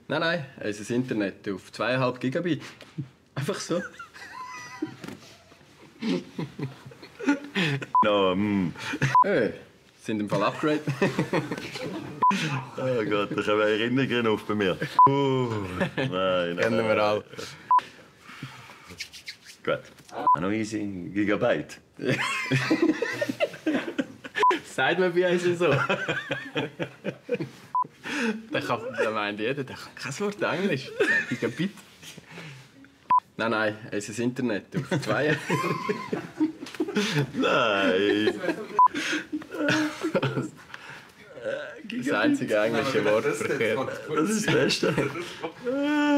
Nein, unser Internet auf 2,5 Gigabit. Einfach so. Sind im Fall Upgrade. Oh Gott, da kommen Erinnerungen auf bei mir. Nein. Kennen wir alle. Gut. Noch easy, Gigabyte. Sagt man bei uns so. Da meint jeder, der kann kein Wort Englisch. Gigabit. Nein, unser Internet auf 2. Nein. Das einzige englische Wort verkehrt. Das ist das Beste.